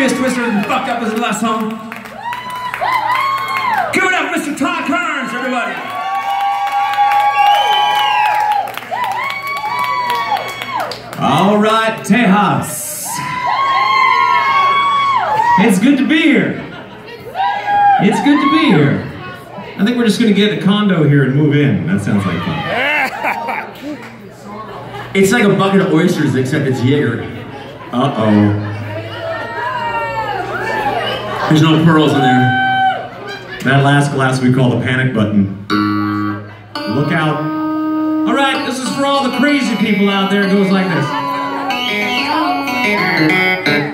Serious Twister and Fucked Up is the last song. Give it up, Mr. Todd Kerns, everybody. All right, Tejas. It's good to be here. It's good to be here. I think we're just gonna get a condo here and move in. That sounds like fun. It's like a bucket of oysters, except it's Jaeger. Uh-oh. There's no pearls in there. That last glass we call the panic button. Look out. All right, this is for all the crazy people out there. It goes like this.